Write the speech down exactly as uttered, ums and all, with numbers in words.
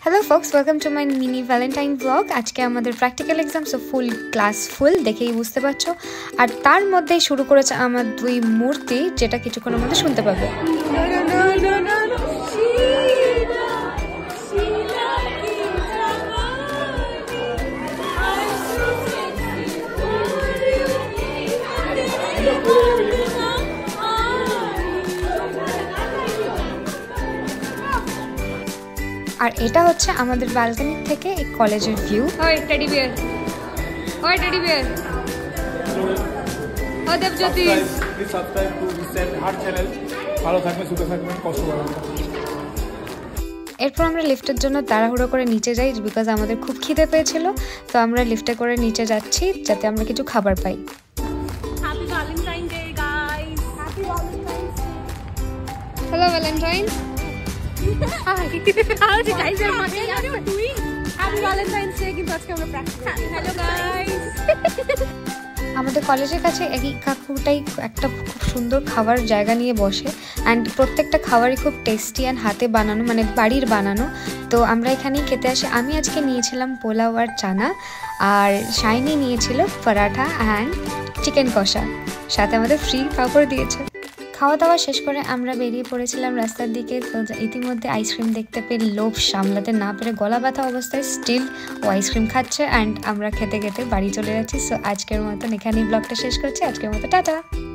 Hello folks, welcome to my mini Valentine vlog. আজকে আমাদের practical exam, so full class full দেখেই বুঝতে পারছো। আর তার মধ্যেই শুরু করেছে আমার দুই মূর্তি, যেটা কিছুক্ষণের মধ্যে শুনতে পাবে। আর এটা হচ্ছে আমাদের ব্যালকনি থেকে এই কলেজের ভিউ। ওই টেডি বিয়ার, ওই টেডি বিয়ার, ও Debjyoti, please subscribe to recent heart channel. ভালো থাকবেন, সুখে থাকবেন, কষ্ট করবেন। এরপর আমরা লিফটের জন্য তাড়াহুড়ো করে নিচে যাই, বিকজ আমাদের খুব খিদে পেয়েছিল। তো আমরা লিফটে করে নিচে যাচ্ছি যাতে আমরা কিছু খাবার পাই। Happy Valentine day guys, happy Valentine day. Hello Valentine. Hi. How did guys are what are you doing? Happy Valentine's Day কিন্তু আজকে আমরা প্র্যাকটিস করছি। Hello guys. আমাদের কলেজের কাছে এই কাকুটাই একটা খুব সুন্দর খাবার জায়গা নিয়ে বসে, অ্যান্ড প্রত্যেকটা খাবারই খুব টেস্টি অ্যান্ড হাতে বানানো, মানে বাড়ির বানানো। তো আমরা এখানেই খেতে আসি। আমি আজকে নিয়েছিলাম পোলাও আর চানা, আর শাইনি নিয়েছিল পরাঠা অ্যান্ড চিকেন কষা, সাথে আমাদের ফ্রি পাপড় দিয়েছে। খাওয়া দাওয়া শেষ করে আমরা বেরিয়ে পড়েছিলাম রাস্তার দিকে। তো ইতিমধ্যে আইসক্রিম দেখতে পেয়ে লোভ সামলাতে না পেরে গলা ব্যথা অবস্থায় স্টিল ও আইসক্রিম খাচ্ছে, অ্যান্ড আমরা খেতে খেতে বাড়ি চলে যাচ্ছি। সো আজকের মতন এখানেই ব্লগটা শেষ করছি। আজকের মতো টাটা।